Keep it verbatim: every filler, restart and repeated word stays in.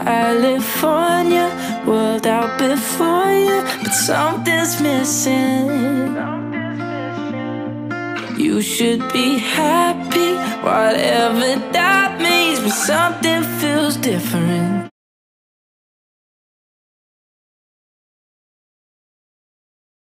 California, world out before you, but something's missing. You should be happy, whatever that means, but something feels different.